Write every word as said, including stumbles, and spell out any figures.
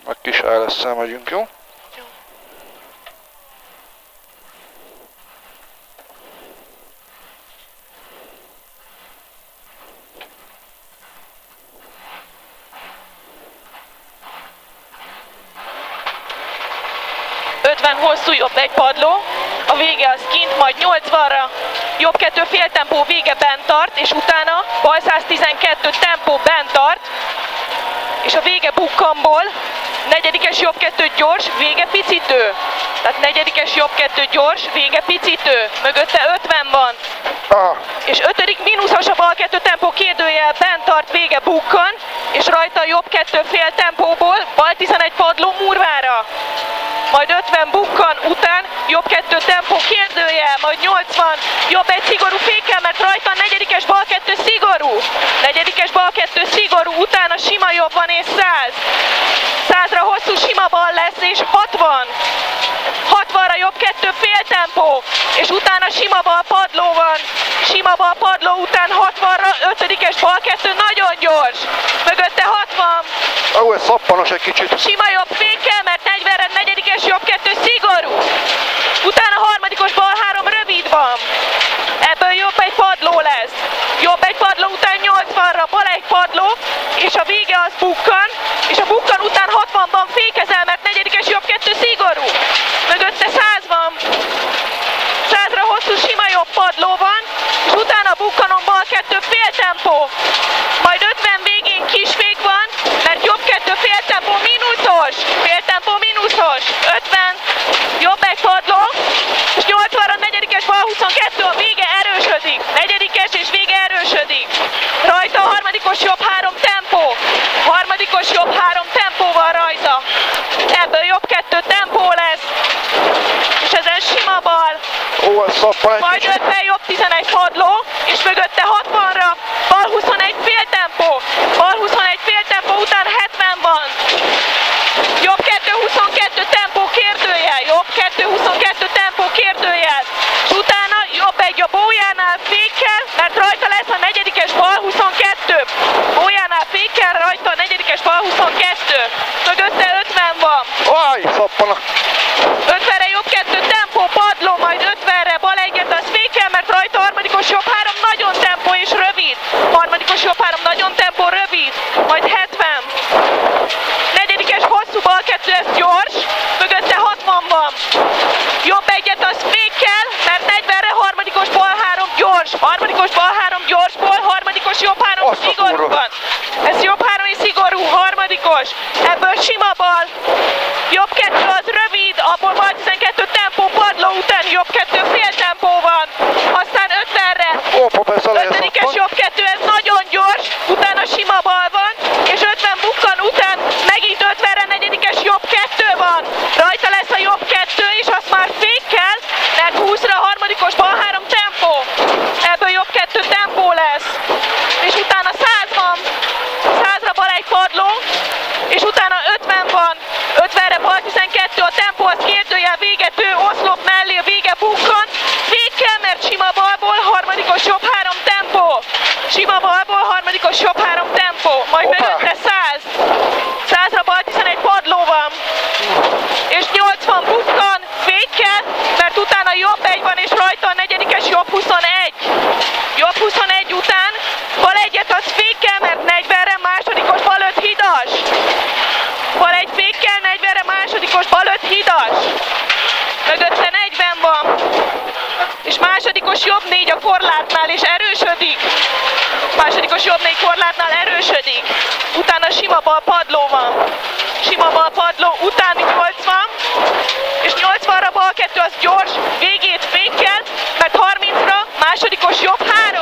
Meg kis á el es-szel megyünk, jó? Jó. ötven hosszú, jobb egy padló, a vége az kint, majd nyolcvanra, jobb kettő féltempó, vége bent tart, és utána bal száztizenkettő tempó bent tart, és a vége bukkanból, negyedikes jobb kettő gyors, vége picitő. Tehát negyedikes jobb kettő gyors, vége picitő. Mögötte ötven van. Ah. És ötödik mínuszos a bal kettő tempó kérdőjel bent tart, vége bukkan, és rajta a jobb kettő fél tempóból bal tizenegy padló murvára. Majd ötven bukkan után, jobb kettő tempó kérdőjel, majd nyolcvan, jobb egy szigorú fékkel, mert rajta a negyedikes bal kettő szigorú. Negyedikes bal kettő szigorú, utána sima jobb van és száz. százra hosszú sima bal lesz és hatvan. hatvanra jobb kettő fél tempó, és utána sima bal padló van. Sima bal padló után hatvanra, ötödikes bal kettő nagyon gyors. Mögötte hatvan. Ó, ez szappanos egy kicsit. Sima jobb fékkel, mert negyvenre negyedikes jobb kettő szigorú. Utána harmadikos bal három rövid van. Ebből jobb egy padló lesz. Jobb egy padló után nyolcvanra bal egy padló, és a vége az bukkan, és a bukkan után hatvanban fékezel, mert negyedikes jobb kettő szigorú. Mögötte száz van. százra hosszú sima jobb padló van, és utána bukkanon bal kettő fél tempó. Majd ötven végén kisfék van, mert jobb kettő fél tempó mínuszos. Fél tempó mínuszos. ötven, jobb egy padló, és nyolcvanra negyedikes bal huszonkettő, a vége erősödik. Negyedikes és vége erősödik. Rajta a harmadikos jobb három tempó. Harmadikos jobb három tempó van rajta. Ebből jobb kettő tempó lesz. És ezen sima bal. Ó, ez szappan egy Majd kicsit. ötven jobb tizenegy padló, és mögötte hatvanra bal huszonegy fél tempó. Bal huszonegy fél tempó után hetven van. Jobb kettő huszonkettő tempó kérdőjel. Jobb kettő huszonkettő tempó kérdőjel. És utána jobb egy a bójánál fékkel, mert rajta lesz a negyedikes bal huszonkettő. Bójánál fékkel, rajta a negyedikes bal huszonkettő. Mögötte ötven van. Aj, szappana. ötvenre jobb kettő tempó padló, majd ötvenre bal egyet az fékkel, mert rajta harmadikos jobb három nagyon tempó és rövid. Harmadikos jobb három nagyon tempó rövid, majd hetven. Negyedikes hosszú bal kettő, ez gyors, mögötte hatvan van. Jobb egyet az fékkel, mert negyvenre harmadikos bal három gyors. Harmadikos bal három gyorsból, harmadikos jobb három Azt a szigorú kurva. van. Ez jobb három és szigorú, harmadikos. Ebből sima bal. Jobb kettő az rövid, abból bal tizenkettő tempó padló után jobb kettő fél tempó van. Aztán ötvenre. Ó, persze lehet ötödikes szappan. jobb kettő, ez nagyon gyors, utána sima bal van, és ötven bukkan után megint ötvenre negyedikes jobb kettő van. Rajta lesz a jobb kettő, és azt már fékkel, mert húszra harmadikos bal három tempó. Ebből jobb kettő tempó lesz. És utána száz van. százra bal egy padló, és utána ötven van. ötvenre bal tizenkettő, a tempó az kérdőjel, végető, oszlop mellé, a vége bukkan. Fékkel, mert sima balból harmadikos jobb három tempó. Sima balból harmadikos jobb három tempó. Majd Hoppá. mögötte száz. százra bal tizenegy padló van. És nyolcvan bukkan, fékkel, mert utána jobb egy van, és rajta a negyedikes jobb huszonegy. Jobb huszonegy után bal egyet az fékkel, mert negyvenre másodikos bal öt hidas. Bal egy fékkel, negyvenre másodikos bal öt hidas. Mögötte negyven van. És másodikos jobb négy a korlátnál, és erősödik. Másodikos jobb négy korlátnál erősödik. Utána sima bal padló van. Sima bal padló után nyolcvan. És nyolcvanra bal kettő az gyors, végét fékkel, mert harmincra másodikos jobb három.